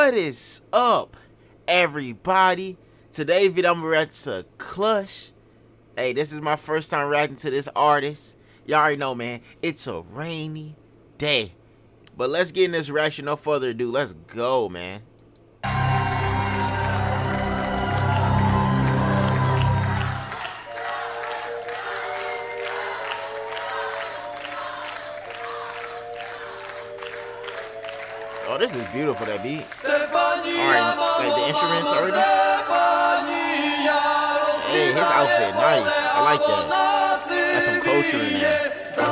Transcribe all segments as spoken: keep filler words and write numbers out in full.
What is up, everybody? Today video I'm reacting to Clutch. Hey, this is my first time reacting to this artist. Y'all already know, man, it's a rainy day. But let's get in this reaction, no further ado. Let's go, man. Oh, this is beautiful, that beat. Alright, like the instruments already. Hey, his outfit, nice. I like that. That's some culture in there.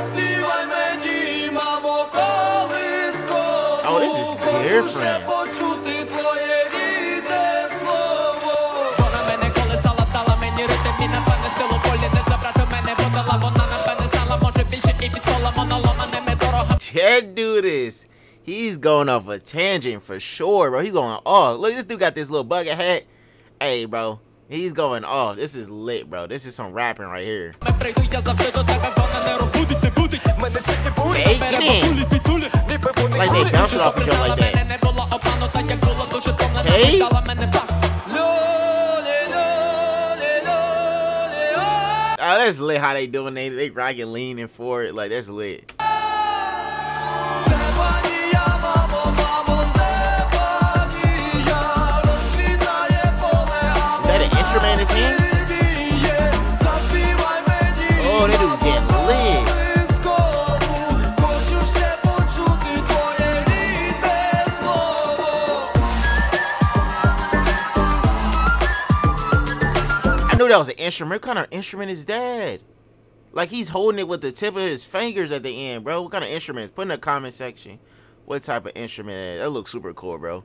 Oh, this is different. That dude is... He's going off a tangent for sure, bro. He's going off. Look, this dude got this little bucket hat. Hey, bro. He's going off. This is lit, bro. This is some rapping right here. Hey, get in. Like they bouncing off each other like that. Hey. Oh, that's lit how they doing. They, they rocking, leaning forward. Like, that's lit. Oh, that dude getting lit. I knew that was an instrument. What kind of instrument is that? Like, he's holding it with the tip of his fingers at the end, bro. What kind of instrument? Put in the comment section what type of instrument it is. That looks super cool, bro.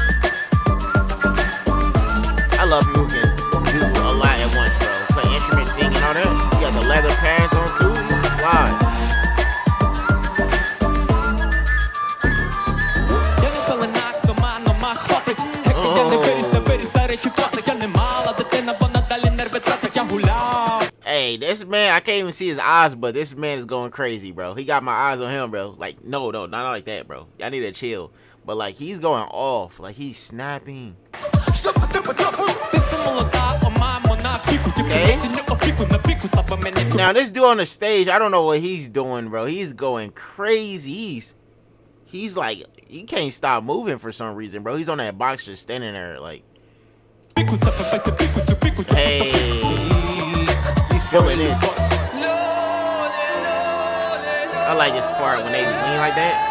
I love people who can do a lot at once, bro. Play instruments, singing, all that. You got the leather pads on too. You can fly. Oh. Hey, this man, I can't even see his eyes, but this man is going crazy, bro. He got my eyes on him, bro. Like, no, no, not like that, bro. Y'all need to chill. But, like, he's going off. Like, he's snapping. Okay. Now this dude on the stage, I don't know what he's doing, bro. He's going crazy. He's, he's like, he can't stop moving for some reason, bro. He's on that box just standing there, like. Hey, he's feeling this. I like this part when they lean like that.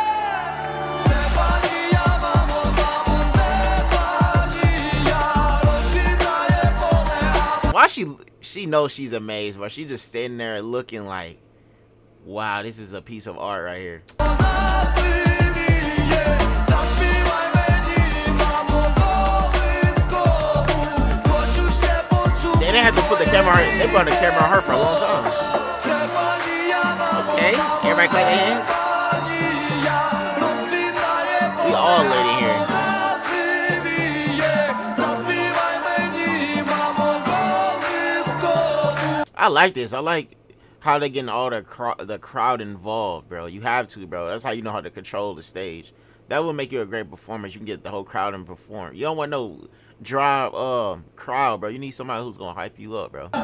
Why she she knows she's amazed, but she just standing there looking like, wow, this is a piece of art right here. They didn't have to put the camera on her. They brought the camera on her for a long time. Okay, everybody clap their hands. We all lit in here. I like this. I like how they getting all the cro the crowd involved, bro. You have to, bro. That's how you know how to control the stage. That will make you a great performance. You can get the whole crowd and perform. You don't want no dry uh, crowd, bro. You need somebody who's gonna hype you up, bro. Even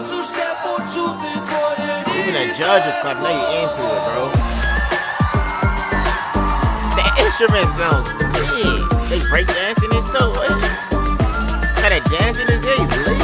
the judges clap. Now you into it, bro. The instrument sounds lit. They break dancing and stuff. What? How that dancing is there? It's lit.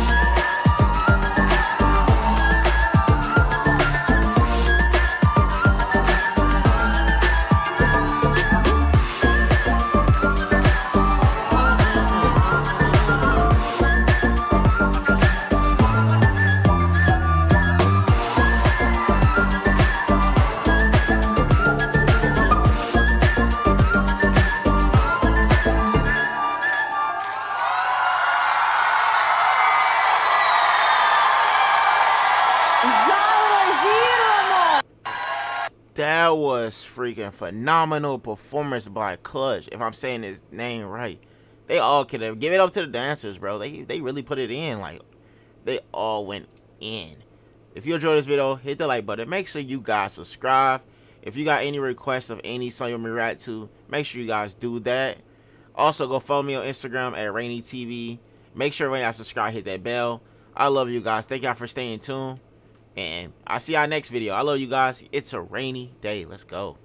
That was freaking phenomenal performance by Clutch. If I'm saying his name right, they all could have give it up to the dancers, bro. They they really put it in. Like, they all went in. If you enjoyed this video, hit the like button. Make sure you guys subscribe. If you got any requests of any song you want me to react to, make sure you guys do that. Also, go follow me on Instagram at Rainy T V. Make sure when y'all subscribe, hit that bell. I love you guys. Thank y'all for staying tuned. And I'll see y'all next video. I love you guys. It's a rainy day. Let's go.